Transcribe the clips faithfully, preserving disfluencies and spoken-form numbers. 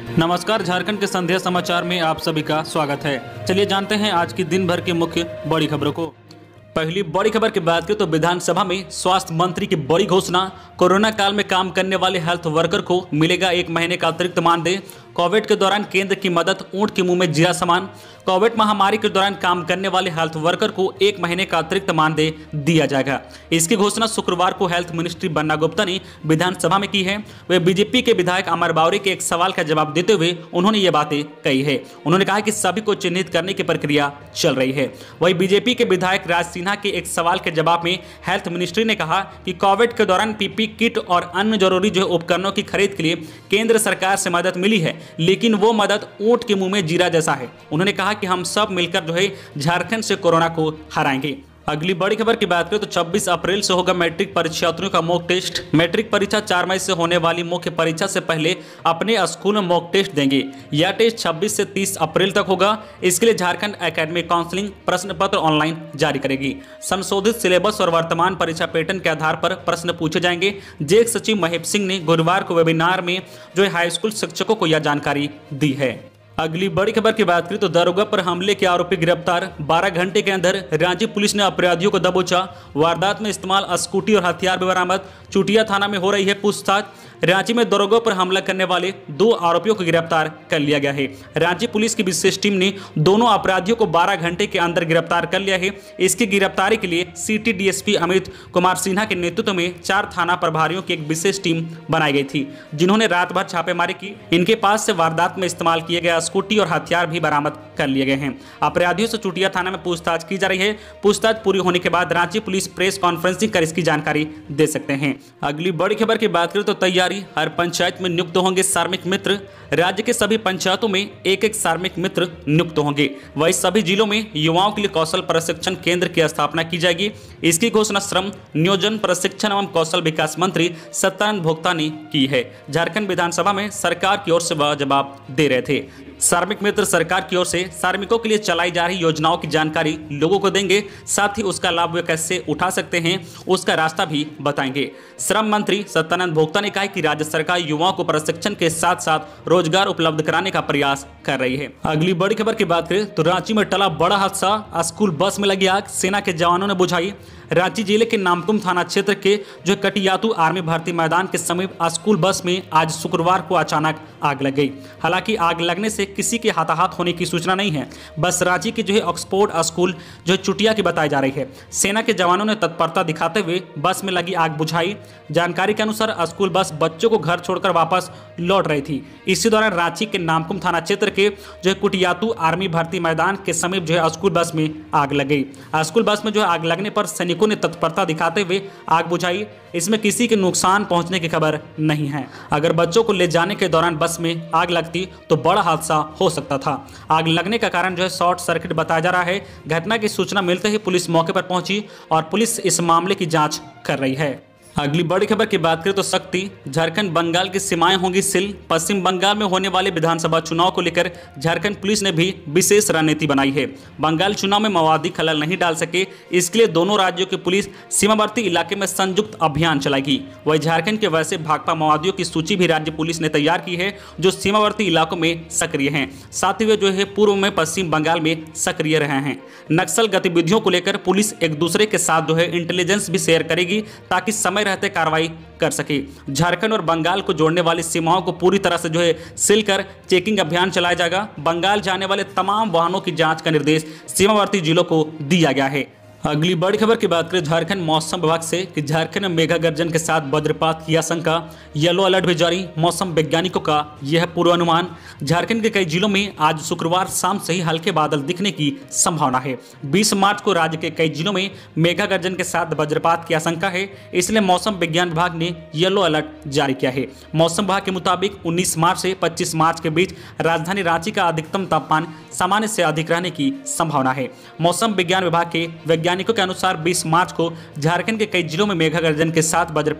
नमस्कार, झारखंड के संध्या समाचार में आप सभी का स्वागत है। चलिए जानते हैं आज की दिन भर की मुख्य बड़ी खबरों को। पहली बड़ी खबर की बात करें तो विधानसभा में स्वास्थ्य मंत्री की बड़ी घोषणा। कोरोना काल में काम करने वाले हेल्थ वर्कर को मिलेगा एक महीने का अतिरिक्त मानदेय। कोविड के दौरान केंद्र की मदद, ऊंट के मुंह में जीरा समान। कोविड महामारी के दौरान काम करने वाले हेल्थ वर्कर को एक महीने का अतिरिक्त मानदेय दिया जाएगा। इसकी घोषणा शुक्रवार को हेल्थ मिनिस्ट्री बन्ना गुप्ता ने विधानसभा में की है। वे बीजेपी के विधायक अमर बावरी के एक सवाल का जवाब देते हुए उन्होंने ये बातें कही है। उन्होंने कहा कि सभी को चिन्हित करने की प्रक्रिया चल रही है। वहीं बीजेपी के विधायक राज सिन्हा के एक सवाल के जवाब में हेल्थ मिनिस्ट्री ने कहा कि कोविड के दौरान पीपी किट और अन्य जरूरी जो उपकरणों की खरीद के लिए केंद्र सरकार से मदद मिली है, लेकिन वो मदद ऊंट के मुंह में जीरा जैसा है। उन्होंने कहा कि हम सब मिलकर जो है झारखंड से कोरोना को हराएंगे। अगली बड़ी खबर की बात करें तो छब्बीस अप्रैल से होगा मैट्रिक परीक्षार्थियों का मॉक टेस्ट। मैट्रिक परीक्षा चार मई से होने वाली मुख्य परीक्षा से पहले अपने स्कूल में मॉक टेस्ट देंगे। यह टेस्ट छब्बीस से तीस अप्रैल तक होगा। इसके लिए झारखंड एकेडमिक काउंसलिंग प्रश्न पत्र ऑनलाइन जारी करेगी। संशोधित सिलेबस और वर्तमान परीक्षा पैटर्न के आधार पर प्रश्न पूछे जाएंगे। जेक सचिव महेश सिंह ने गुरुवार को वेबिनार में जो हाई स्कूल शिक्षकों को यह जानकारी दी है। अगली बड़ी खबर की बात करें तो दारोगा पर हमले के आरोपी गिरफ्तार। बारह घंटे के अंदर रांची पुलिस ने अपराधियों को दबोचा। वारदात में इस्तेमाल स्कूटी और हथियार भी बरामद। चुटिया थाना में हो रही है पूछताछ। रांची में दारोगा पर हमला करने वाले दो आरोपियों को गिरफ्तार कर लिया गया है। रांची पुलिस की विशेष टीम ने दोनों अपराधियों को बारह घंटे के अंदर गिरफ्तार कर लिया है। इसकी गिरफ्तारी के लिए सिटी डीएसपी अमित कुमार सिन्हा के नेतृत्व में चार थाना प्रभारियों की एक विशेष टीम बनाई गई थी, जिन्होंने रात भर छापेमारी की। इनके पास से वारदात में इस्तेमाल किए गए स्कूटी और हथियार भी बरामद कर लिए गए हैं। अपराधियों से चुटिया थाना में पूछताछ की जा रही है। पूछताछ पूरी होने के बाद रांची पुलिस प्रेस कॉन्फ्रेंसिंग कर इसकी जानकारी दे सकते हैं। अगली बड़ी खबर की बात करें तो तैयारी। हर पंचायत में नियुक्त होंगे कार्मिक मित्र। राज्य के सभी पंचायतों में एक एक कार्मिक मित्र नियुक्त होंगे। वहीं सभी जिलों में युवाओं के लिए कौशल प्रशिक्षण केंद्र की स्थापना की जाएगी। इसकी घोषणा श्रम, नियोजन, प्रशिक्षण एवं कौशल विकास मंत्री सत्यानंद भोक्ता ने की है। झारखंड विधानसभा में सरकार की ओर से वह जवाब दे रहे थे। कार्मिक मित्र सरकार की ओर से कार्मिकों के लिए चलाई जा रही योजनाओं की जानकारी लोगों को देंगे। साथ ही उसका लाभ वे कैसे उठा सकते हैं उसका रास्ता भी बताएंगे। श्रम मंत्री सत्यानंद भोक्ता ने कहा कि राज्य सरकार युवाओं को प्रशिक्षण के साथ साथ रोजगार उपलब्ध कराने का प्रयास कर रही है। अगली बड़ी खबर की बात करें तो रांची में टला बड़ा हादसा। स्कूल बस में लगी आग, सेना के जवानों ने बुझाई। रांची जिले के नामकुम थाना क्षेत्र के जो कटियातू आर्मी भर्ती मैदान के समीप स्कूल बस में आज शुक्रवार को अचानक आग लग गई। हालांकि आग लगने से किसी के हाथाहाथ होने की सूचना नहीं है। बस रांची के जो है ऑक्सफोर्ड स्कूल जो चुटिया की बताई जा रही है। सेना के जवानों ने तत्परता दिखाते हुए बस में लगी आग बुझाई। जानकारी के अनुसार स्कूल बस बच्चों को घर छोड़कर वापस लौट रही थी। इसी दौरान रांची के नामकुम थाना क्षेत्र के जो है कुटियातू आर्मी भर्ती मैदान के समीप जो है स्कूल बस में आग लग गई। स्कूल बस में जो है आग लगने पर सैनिकों ने तत्परता दिखाते हुए आग बुझाई। इसमें किसी के नुकसान पहुंचने की खबर नहीं है। अगर बच्चों को ले जाने के दौरान बस में आग लगती तो बड़ा हादसा हो सकता था। आग लगने का कारण जो है शॉर्ट सर्किट बताया जा रहा है। घटना की सूचना मिलते ही पुलिस मौके पर पहुंची और पुलिस इस मामले की जांच कर रही है। अगली बड़ी खबर की बात करें तो शक्ति। झारखंड बंगाल की सीमाएं होंगी सील। पश्चिम बंगाल में होने वाले विधानसभा चुनाव को लेकर झारखंड पुलिस ने भी विशेष रणनीति बनाई है। बंगाल चुनाव में माओवादी खलल नहीं डाल सके, इसके लिए दोनों राज्यों की पुलिस सीमावर्ती इलाके में संयुक्त अभियान चलाएगी। वही झारखंड के वैसे भाकपा माओवादियों की सूची भी राज्य पुलिस ने तैयार की है, जो सीमावर्ती इलाकों में सक्रिय हैं। साथ ही वे जो है पूर्व में पश्चिम बंगाल में सक्रिय रहे हैं। नक्सल गतिविधियों को लेकर पुलिस एक दूसरे के साथ जो है इंटेलिजेंस भी शेयर करेगी ताकि समय रहते कार्रवाई कर सके। झारखंड और बंगाल को जोड़ने वाली सीमाओं को पूरी तरह से जो है सील कर चेकिंग अभियान चलाया जाएगा। बंगाल जाने वाले तमाम वाहनों की जांच का निर्देश सीमावर्ती जिलों को दिया गया है। अगली बड़ी खबर की बात करें झारखंड मौसम विभाग से कि झारखंड में मेघा गर्जन के साथ वज्रपात की आशंका। येलो अलर्ट भी जारी। मौसम वैज्ञानिकों का यह पूर्वानुमान। झारखंड के कई जिलों में आज शुक्रवार शाम से ही हल्के बादल दिखने की संभावना है। बीस मार्च को राज्य के कई जिलों में मेघा गर्जन के साथ वज्रपात की आशंका है, इसलिए मौसम विज्ञान विभाग ने येलो अलर्ट जारी किया है। मौसम विभाग के मुताबिक उन्नीस मार्च से पच्चीस मार्च के बीच राजधानी रांची का अधिकतम तापमान सामान्य से अधिक रहने की संभावना है। मौसम विज्ञान विभाग के वैज्ञानिकों के अनुसार बीस मार्च को झारखंड के कई जिलों में मेघा गर्जन के साथ वज्रपात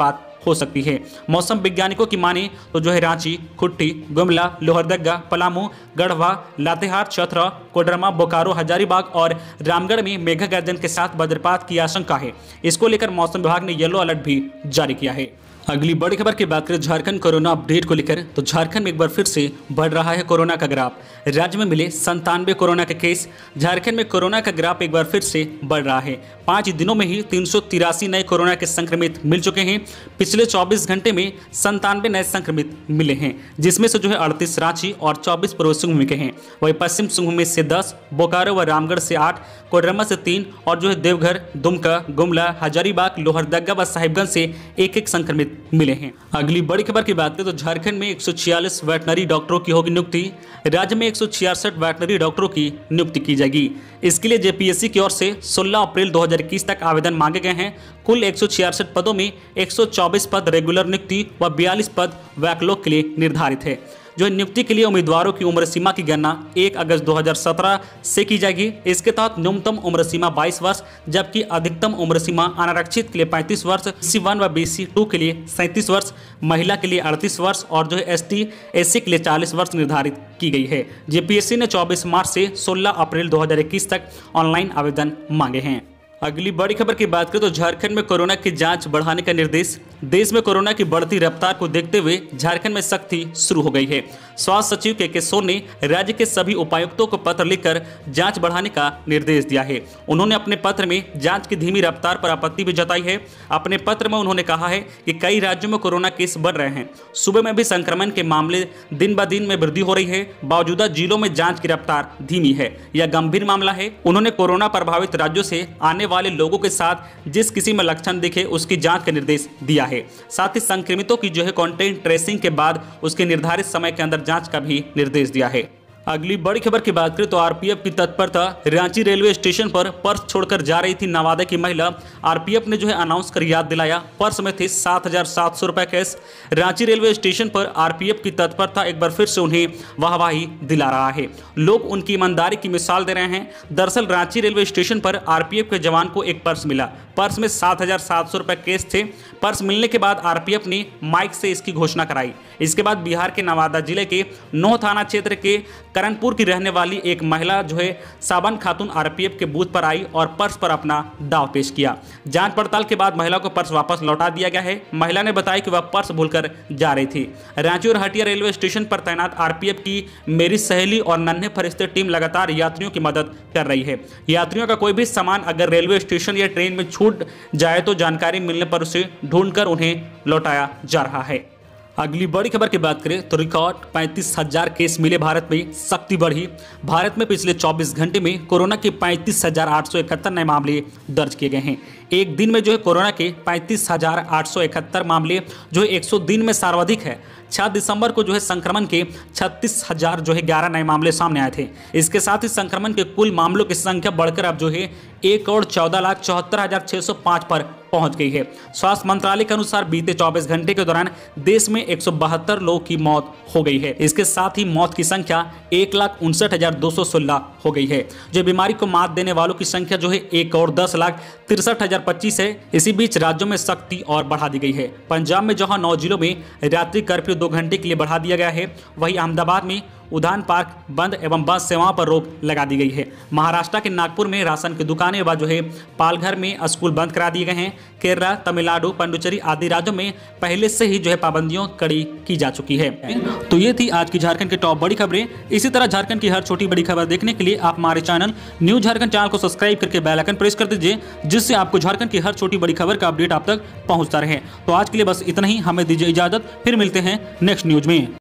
हो सकती है। मौसम वैज्ञानिकों की माने तो जो है रांची, खुट्टी, गुमला, लोहरदगा, पलामू, गढ़वा, लातेहार, चतरा, कोडरमा, बोकारो, हजारीबाग और रामगढ़ में मेघ गर्जन के साथ वज्रपात की आशंका है। इसको लेकर मौसम विभाग ने येलो अलर्ट भी जारी किया है। अगली बड़ी खबर की बात करें झारखंड कोरोना अपडेट को लेकर, तो झारखंड में एक बार फिर से बढ़ रहा है कोरोना का ग्राफ। राज्य में मिले संतानवे कोरोना के केस। झारखंड में कोरोना का ग्राफ एक बार फिर से बढ़ रहा है। पाँच दिनों में ही तीन सौ तिरासी नए कोरोना के संक्रमित मिल चुके हैं। पिछले चौबीस घंटे में संतानवे नए संक्रमित मिले हैं, जिसमें से जो है अड़तीस रांची और चौबीस पूर्वी सिंहभूम के हैं। वहीं पश्चिम सिंहभूम से दस, बोकारो व रामगढ़ से आठ, कोडरमा से तीन और जो है देवघर, दुमका, गुमला, हजारीबाग, लोहरदगा व साहिबगंज से एक एक संक्रमित मिले हैं। अगली बड़ी खबर की बात करें तो झारखंड में एक सौ छियालीस वेटनरी डॉक्टरों की होगी नियुक्ति। राज्य में एक सौ छियासठ वेटनरी डॉक्टरों की नियुक्ति की जाएगी। इसके लिए जेपीएससी की ओर से सोलह अप्रैल दो हज़ार इक्कीस तक आवेदन मांगे गए हैं। कुल एक सौ छियासठ पदों में एक सौ चौबीस पद रेगुलर नियुक्ति व बयालीस पद बैकलॉग के लिए निर्धारित है। जो नियुक्ति के लिए उम्मीदवारों की उम्र सीमा की गणना एक अगस्त दो हज़ार सत्रह से की जाएगी। इसके तहत न्यूनतम उम्र सीमा बाईस वर्ष जबकि अधिकतम उम्र सीमा अनारक्षित के लिए पैंतीस वर्ष, सी वन व बी सी टू के लिए सैंतीस वर्ष, महिला के लिए अड़तीस वर्ष और जो है एस टी एस सी के लिए चालीस वर्ष निर्धारित की गई है। जेपीएससी ने चौबीस मार्च से सोलह अप्रैल दो हज़ार इक्कीस तक ऑनलाइन आवेदन मांगे हैं। अगली बड़ी खबर की बात करें तो झारखंड में कोरोना की जांच बढ़ाने का निर्देश। देश में कोरोना की बढ़ती रफ्तार को देखते हुए झारखंड में सख्ती शुरू हो गई है। स्वास्थ्य सचिव के के सोन ने राज्य के सभी उपायुक्तों को पत्र लिखकर जांच बढ़ाने का निर्देश दिया है। उन्होंने अपने पत्र में जांच की धीमी रफ्तार पर आपत्ति भी जताई है। अपने पत्र में उन्होंने कहा है कि कई राज्यों में कोरोना केस बढ़ रहे हैं। सूबे में भी संक्रमण के मामले दिन ब दिन में वृद्धि हो रही है। बावजूदा जिलों में जाँच की रफ्तार धीमी है। यह गंभीर मामला है। उन्होंने कोरोना प्रभावित राज्यों से आने वाले लोगों के साथ जिस किसी में लक्षण दिखे उसकी जांच का निर्देश दिया है। साथ ही संक्रमितों की जो है कॉन्टैक्ट ट्रेसिंग के बाद उसके निर्धारित समय के अंदर जांच का भी निर्देश दिया है। अगली बड़ी खबर की बात करें तो आरपीएफ की तत्परता। रांची रेलवे स्टेशन पर पर्स छोड़कर जा रही थी नवादा की महिला। आरपीएफ ने जो है अनाउंस कर याद दिलाया। पर्स में थे सात हजार सात सौ रुपए कैश। रांची रेलवे स्टेशन पर आरपीएफ की तत्परता एक बार फिर से उन्हें वाहवाही दिला रहा है। लोग उनकी ईमानदारी की मिसाल दे रहे हैं। दरअसल रांची रेलवे स्टेशन पर आरपीएफ के जवान को एक पर्स मिला। पर्स में सात हजार सात सौ रुपए कैश थे। पर्स मिलने के बाद आरपीएफ ने माइक से इसकी घोषणा कराई। इसके बाद बिहार के नवादा जिले के नौ थाना क्षेत्र के करणपुर की रहने वाली एक महिला जो है साबन खातून आरपीएफ के बूथ पर आई और पर्स पर अपना दाव पेश किया। जांच पड़ताल के बाद महिला को पर्स वापस लौटा दिया गया है। महिला ने बताया कि वह पर्स भूलकर जा रही थी। रांची और हटिया रेलवे स्टेशन पर तैनात आरपीएफ की मेरी सहेली और नन्हे फरिश्ते टीम लगातार यात्रियों की मदद कर रही है। यात्रियों का कोई भी सामान अगर रेलवे स्टेशन या ट्रेन में छूट जाए तो जानकारी मिलने पर उसे ढूंढकर उन्हें लौटाया जा रहा है। अगली बड़ी खबर की बात करें तो रिकॉर्ड पैंतीस हजार केस मिले। भारत में सख्ती बढ़ी। भारत में पिछले चौबीस घंटे में कोरोना के पैंतीस हजार आठ सौ इकहत्तर नए मामले दर्ज किए गए हैं। एक दिन में जो है कोरोना के पैंतीस हजार आठ सौ इकहत्तर मामले जो है एक सौ दिन में सर्वाधिक है। छह दिसंबर को जो है संक्रमण के छत्तीस हजार जो है ग्यारह नए मामले सामने आए थे। इसके साथ ही संक्रमण के कुल मामलों की संख्या बढ़कर अब जो है एक करोड़ चौदह लाख चौहत्तर हजार छः सौ पाँच पर पहुंच गई है। स्वास्थ्य मंत्रालय के अनुसार बीते चौबीस घंटे के दौरान देश में एक सौ बहत्तर लोगों की मौत हो गई है। इसके साथ ही मौत की संख्या एक लाख उनसठ हजार दो सौ सोलह हो गई है। जो बीमारी को मात देने वालों की संख्या जो है एक करोड़ दस लाख तिरसठ हजार पच्चीस है। इसी बीच राज्यों में सख्ती और बढ़ा दी गई है। पंजाब में जहां नौ जिलों में रात्रि कर्फ्यू दो घंटे के लिए बढ़ा दिया गया है, वहीं अहमदाबाद में उद्यान पार्क बंद एवं बस सेवाओं पर रोक लगा दी गई है। महाराष्ट्र के नागपुर में राशन की दुकानें व जो है पालघर में स्कूल बंद करा दिए गए हैं। केरला, तमिलनाडु, पुडुचेरी आदि राज्यों में पहले से ही जो है पाबंदियों कड़ी की जा चुकी है। तो ये थी आज की झारखंड की टॉप बड़ी खबरें। इसी तरह झारखंड की हर छोटी बड़ी खबर देखने के लिए आप हमारे चैनल न्यूज झारखंड चैनल को सब्सक्राइब करके बेल आइकन प्रेस कर दीजिए, जिससे आपको झारखंड की हर छोटी बड़ी खबर का अपडेट आप तक पहुंचता रहे। तो आज के लिए बस इतना ही। हमें दीजिए इजाजत, फिर मिलते हैं नेक्स्ट न्यूज में।